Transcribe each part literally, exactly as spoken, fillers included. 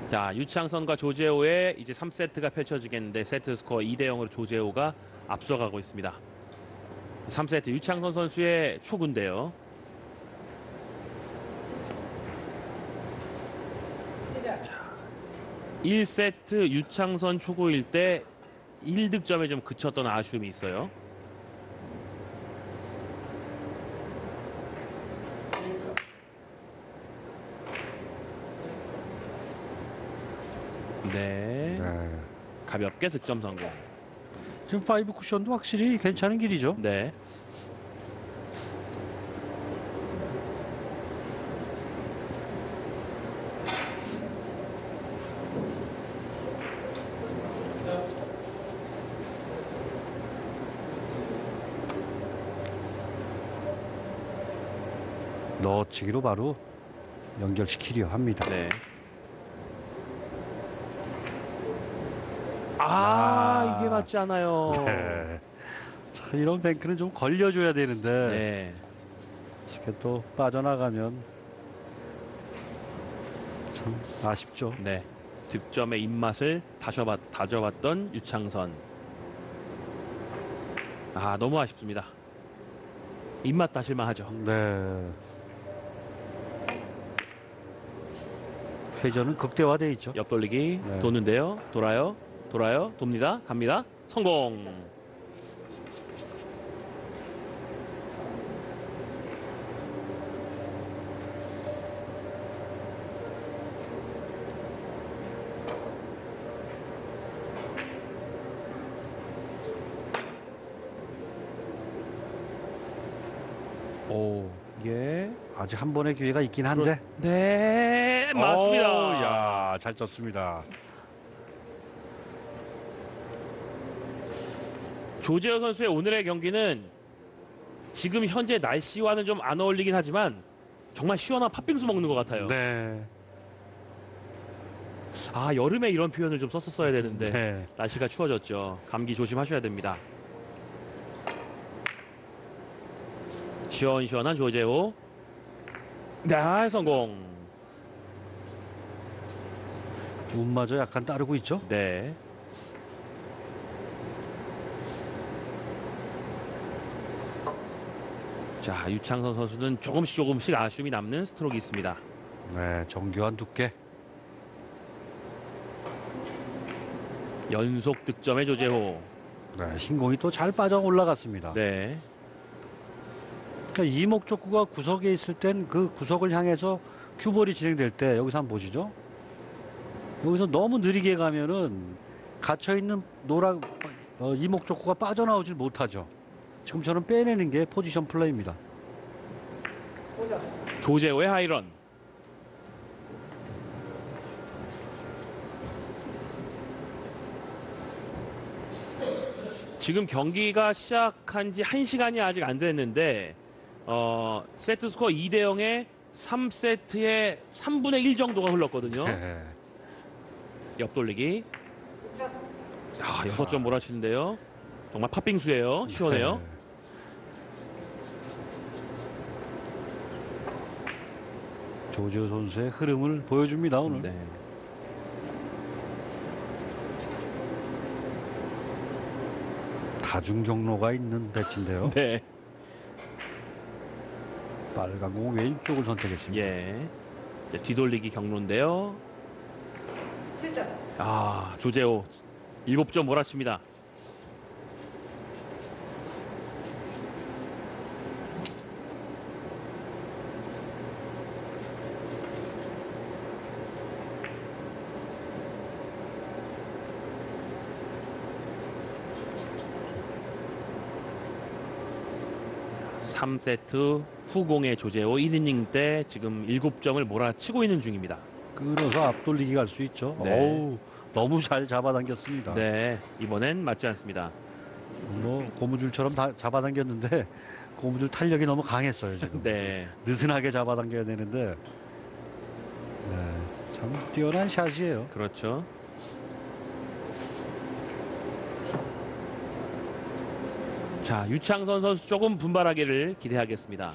자, 유창선과 조재호의 이제 삼 세트가 펼쳐지겠는데 세트 스코어 이 대 영으로 조재호가 앞서가고 있습니다. 삼 세트 유창선 선수의 초구인데요. 일 세트 유창선 초구일 때 일 득점에 좀 그쳤던 아쉬움이 있어요. 네. 네. 가볍게 득점 성공. 지금 파이브 쿠션도 확실히 괜찮은 길이죠. 네. 넣어치기로 바로 연결시키려 합니다. 네. 아, 아. 이게 맞지 않아요. 네. 자, 이런 뱅크는 좀 걸려줘야 되는데 네. 이렇게 또 빠져나가면 참 아쉽죠. 네. 득점의 입맛을 다져봤, 다져봤던 유창선. 아, 너무 아쉽습니다. 입맛 다실만 하죠. 네. 회전은 극대화돼 있죠. 옆돌리기 네. 도는데요. 돌아요. 돌아요. 돕니다. 갑니다. 성공. 오, 예. 아직 한 번의 기회가 있긴 한데. 네, 맞습니다. 오, 야, 잘 쳤습니다. 조재호 선수의 오늘의 경기는 지금 현재 날씨와는 좀 안 어울리긴 하지만 정말 시원한 팥빙수 먹는 것 같아요. 네. 아, 여름에 이런 표현을 좀 썼었어야 되는데 네. 날씨가 추워졌죠. 감기 조심하셔야 됩니다. 시원시원한 조재호. 네, 성공. 운마저 약간 따르고 있죠. 네. 자, 유창선 선수는 조금씩 조금씩 아쉬움이 남는 스트로크가 있습니다. 네, 정교한 두께. 연속 득점의 조재호. 네, 흰공이 또 잘 빠져 올라갔습니다. 네. 그러니까 이목적구가 구석에 있을 땐 그 구석을 향해서 큐볼이 진행될 때 여기서 한번 보시죠. 여기서 너무 느리게 가면은 갇혀있는 노란 어, 이목적구가 빠져나오질 못하죠. 지금처럼 빼내는 게 포지션 플레이입니다. 조재호의 하이런. 지금 경기가 시작한 지 한 시간이 아직 안 됐는데 어, 세트 스코어 이 대 영에 삼 세트의 삼분의 일 정도가 흘렀거든요. 네. 옆돌리기. 아, 여섯 점 몰아치는데요. 정말 팥빙수예요. 시원해요. 네. 조재호 선수의 흐름을 보여줍니다 오늘. 네. 다중 경로가 있는 배치인데요. 네. 빨간 공 왼쪽을 선택했습니다. 예. 이제 뒤돌리기 경로인데요. 아, 조재호 일곱 점 몰아칩니다. 삼 세트 후공의 조재호 일 이닝 때 지금 일곱 점을 몰아치고 있는 중입니다. 끌어서 앞돌리기 갈 수 있죠. 네. 어우, 너무 잘 잡아당겼습니다. 네, 이번엔 맞지 않습니다. 뭐 고무줄처럼 다 잡아당겼는데 고무줄 탄력이 너무 강했어요 지금. 네. 느슨하게 잡아당겨야 되는데 네, 참 뛰어난 샷이에요. 그렇죠. 자, 유창선 선수 조금 분발하기를 기대하겠습니다.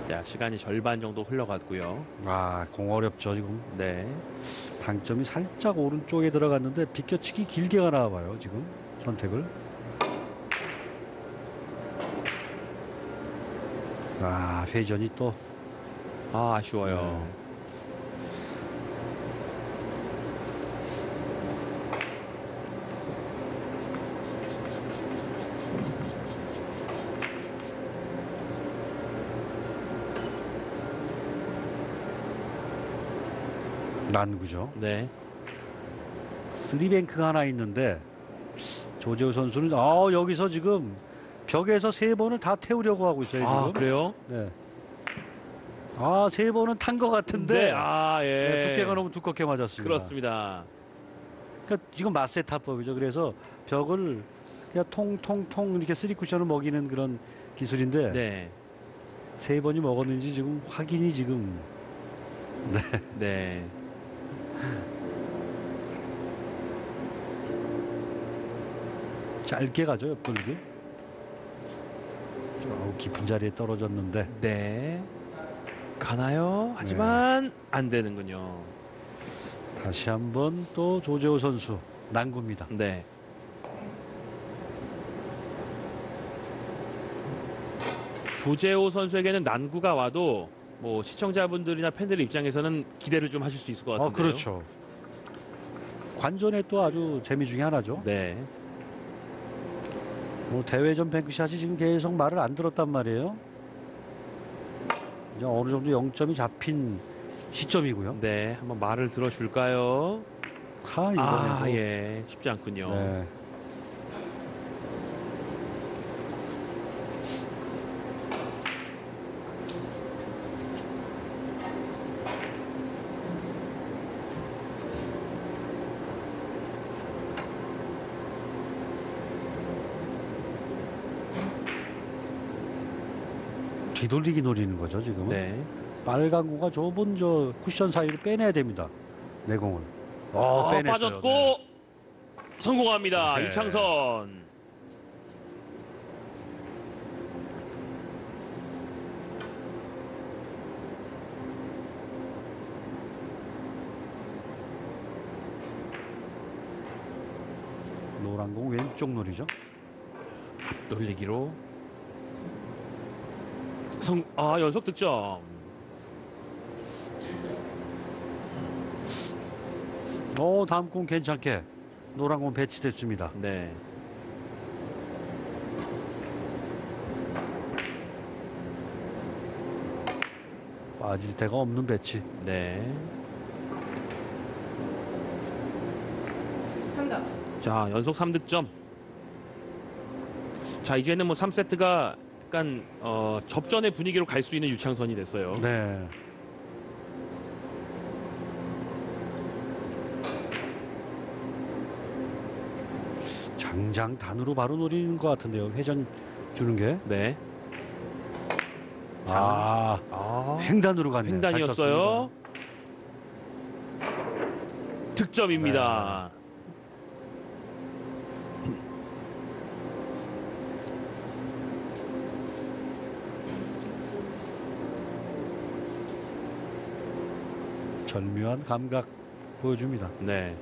자, 시간이 절반 정도 흘러갔고요. 아, 공 어렵죠 지금. 네. 당점이 살짝 오른쪽에 들어갔는데 비껴치기 길게 가나 봐요 지금 선택을. 아, 회전이 또. 아, 아쉬워요. 네. 난구죠. 네. 쓰리뱅크가 하나 있는데 조재호 선수는 아, 여기서 지금 벽에서 세 번을 다 태우려고 하고 있어요 아, 지금. 그래요? 네. 아, 세 번은 탄 것 같은데 네. 아, 예. 네, 두께가 너무 두껍게 맞았습니다. 그렇습니다. 그러니까 지금 마세타법이죠. 그래서 벽을 그냥 통통통 이렇게 쓰리 쿠션을 먹이는 그런 기술인데 네. 세 번이 먹었는지 지금 확인이 지금. 네. 네. 짧게 가죠 옆돌기. 좀 깊은 자리에 떨어졌는데. 네. 가나요? 하지만 안 되는군요. 다시 한번 또 조재호 선수 난구입니다. 네. 조재호 선수에게는 난구가 와도 뭐 시청자분들이나 팬들 입장에서는 기대를 좀 하실 수 있을 것 같은데요. 어, 그렇죠. 관전의 또 아주 재미 중에 하나죠. 네. 뭐 대회전 뱅크샷이 지금 계속 말을 안 들었단 말이에요. 이제 어느 정도 영점이 잡힌 시점이고요. 네. 한번 말을 들어줄까요? 하, 아, 이번에도. 예. 쉽지 않군요. 네. 뒤돌리기 노리는 거죠 지금은. 네. 빨간 공과 좁은 저 쿠션 사이로 빼내야 됩니다. 내공을. 어, 아, 빼냈어요. 빠졌고 네. 성공합니다. 네. 유창선. 노란 공 왼쪽 놀이죠. 돌리기로 성, 아, 연속 득점. 오, 다음 공 괜찮게 노란 공 배치됐습니다. 네. 빠질 데가 없는 배치. 네. 상가. 자, 연속 삼 득점. 자, 이제는 뭐 삼 세트가 약간 어, 접전의 분위기로 갈 수 있는 유창선이 됐어요. 네. 장장 단으로 바로 노리는 것 같은데요. 회전 주는 게. 네. 아, 아, 횡단으로 갔네요. 횡단이었어요. 득점입니다. 절묘한 감각 보여줍니다. 네.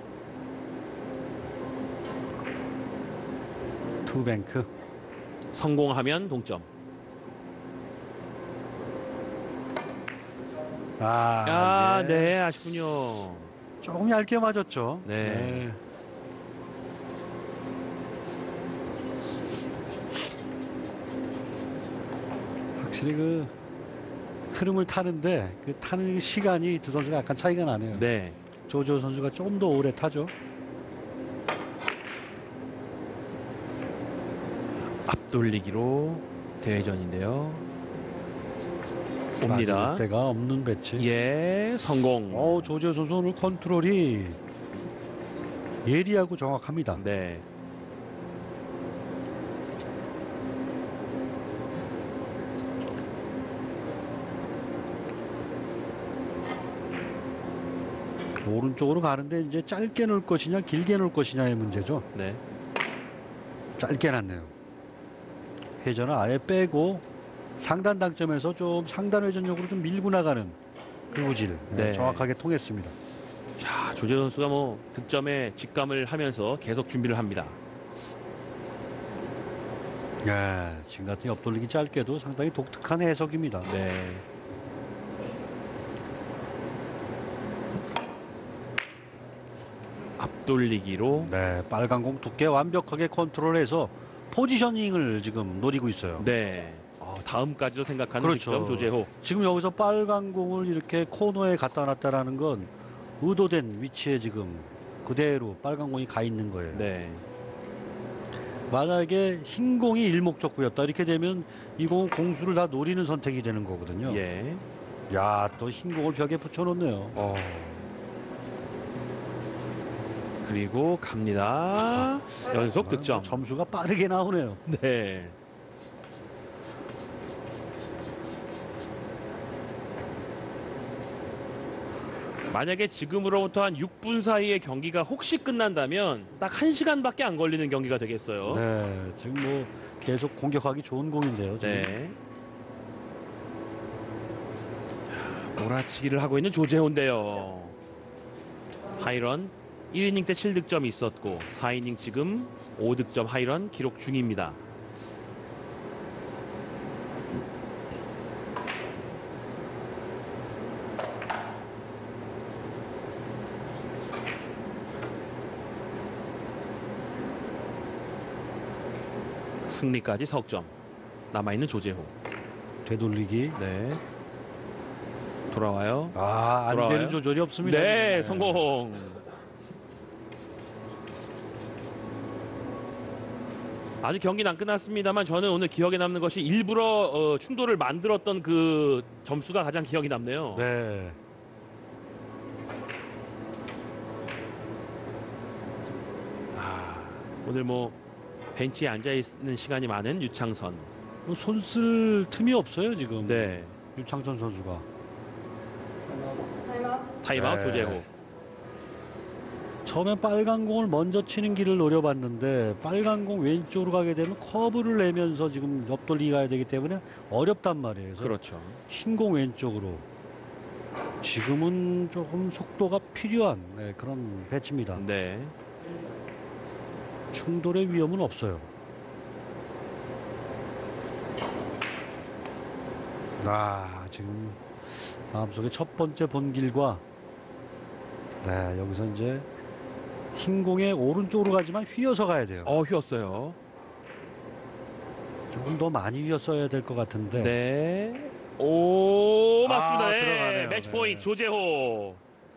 투뱅크. 성공하면 동점. 아, 아, 예. 네, 아쉽군요. 조금 얇게 맞았죠. 네. 확실히 그 흐름을 타는데 그 타는 시간이 두 선수가 약간 차이가 나네요. 네. 조조 선수가 조금 더 오래 타죠. 앞돌리기로 대회전인데요. 옵니다. 맞을 데가 없는 배치. 예, 성공. 어, 조조 선수 오늘 컨트롤이 예리하고 정확합니다. 네. 오른쪽으로 가는데 이제 짧게 놓을 것이냐 길게 놓을 것이냐의 문제죠. 네. 짧게 놨네요. 회전을 아예 빼고 상단 당점에서 좀 상단 회전력으로 좀 밀고 나가는 그 구질 네, 네. 정확하게 통했습니다. 자, 조재호 선수가 뭐 득점에 직감을 하면서 계속 준비를 합니다. 네, 지금 같은 옆돌리기 짧게도 상당히 독특한 해석입니다. 네. 앞돌리기로 네, 빨간 공 두께 완벽하게 컨트롤해서 포지셔닝을 지금 노리고 있어요. 네. 어, 다음까지도 생각하는 그렇죠. 득점 조재호. 지금 여기서 빨간 공을 이렇게 코너에 갖다 놨다라는 건 의도된 위치에 지금 그대로 빨간 공이 가 있는 거예요. 네. 만약에 흰 공이 일목적구였다 이렇게 되면 이 공은 공수를 다 노리는 선택이 되는 거거든요. 예. 야, 또 흰 공을 벽에 붙여놓네요. 어. 그리고 갑니다. 연속 득점. 점수가 빠르게 나오네요. 네. 만약에 지금으로부터 한 육 분 사이에 경기가 혹시 끝난다면 딱 한 시간밖에 안 걸리는 경기가 되겠어요. 네, 지금 뭐 계속 공격하기 좋은 공인데요. 지금. 네. 자, 몰아치기를 하고 있는 조재호인데요. 하이런 일 이닝 때 칠 득점이 있었고 사 이닝 지금 오 득점 하이런 기록 중입니다. 승리까지 석점 남아있는 조재호. 되돌리기. 네. 돌아와요. 아, 안 돌아와요? 되는 조절이 없습니다. 네, 지금. 성공. 아직 경기는 안 끝났습니다만 저는 오늘 기억에 남는 것이 일부러 어, 충돌을 만들었던 그 점수가 가장 기억이 남네요. 네. 아, 오늘 뭐 벤치에 앉아 있는 시간이 많은 유창선. 뭐 손 쓸 틈이 없어요 지금. 네. 유창선 선수가. 타임아웃 네. 조재호. 처음엔 빨간 공을 먼저 치는 길을 노려봤는데 빨간 공 왼쪽으로 가게 되면 커브를 내면서 지금 옆돌리 가야 되기 때문에 어렵단 말이에요. 그래서 그렇죠. 흰 공 왼쪽으로. 지금은 조금 속도가 필요한 네, 그런 배치입니다. 네. 충돌의 위험은 없어요. 아, 지금 마음속에 첫 번째 본길과 네, 여기서 이제 흰 공의 오른쪽으로 가지만 휘어서 가야 돼요. 어, 휘었어요. 조금 더 많이 휘었어야 될 것 같은데. 네. 오, 맞습니다. 아, 네. 들어가네요. 매치 네. 포인트 조재호.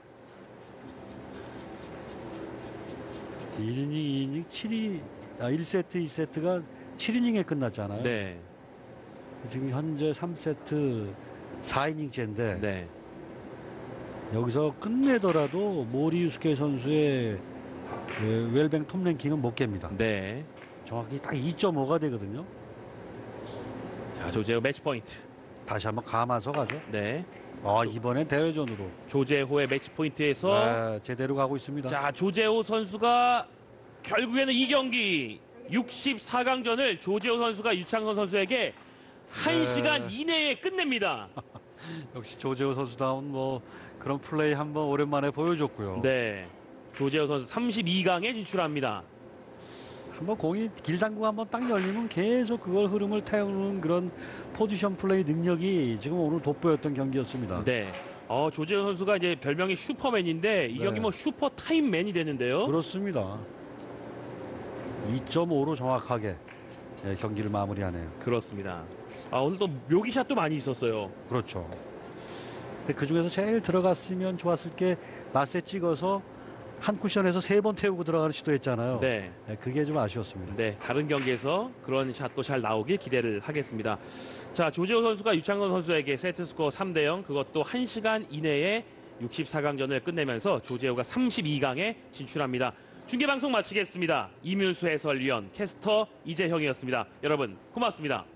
일 이닝, 이 이닝, 칠 이닝, 아, 일 세트, 이 세트가 칠 이닝에 끝났잖아요. 네. 지금 현재 삼 세트 사 이닝째인데 네. 여기서 끝내더라도 모리 유스케 선수의 그 웰뱅 톱 랭킹은 못 깹니다. 네. 정확히 딱 이 점 오가 되거든요. 자, 조재호 매치 포인트. 다시 한번 감아서 가죠. 네. 아, 이번엔 대회전으로 조재호의 매치 포인트에서 네, 제대로 가고 있습니다. 자, 조재호 선수가 결국에는 이 경기 육십사 강전을 조재호 선수가 유창선 선수에게 한 네. 시간 이내에 끝냅니다. 역시 조재호 선수다운 뭐 그런 플레이 한번 오랜만에 보여줬고요. 네. 조재호 선수 삼십이 강에 진출합니다. 한번 공이 길당구가 한번 딱 열리면 계속 그걸 흐름을 태우는 그런 포지션 플레이 능력이 지금 오늘 돋보였던 경기였습니다. 네. 어, 조재호 선수가 이제 별명이 슈퍼맨인데 이 네. 경기 뭐 슈퍼 타임맨이 되는데요. 그렇습니다. 이 점 오로 정확하게 예, 경기를 마무리하네요. 그렇습니다. 아, 오늘 또 묘기샷도 많이 있었어요. 그렇죠. 근데 그 중에서 제일 들어갔으면 좋았을 게 맛에 찍어서 한 쿠션에서 세 번 태우고 들어가는 시도했잖아요. 네. 예, 그게 좀 아쉬웠습니다. 네, 다른 경기에서 그런 샷도 잘 나오길 기대를 하겠습니다. 자, 조재호 선수가 유창건 선수에게 세트 스코어 삼 대 영, 그것도 한 시간 이내에 육십사 강전을 끝내면서 조재호가 삼십이 강에 진출합니다. 중계방송 마치겠습니다. 이민수 해설위원, 캐스터 이재형이었습니다. 여러분 고맙습니다.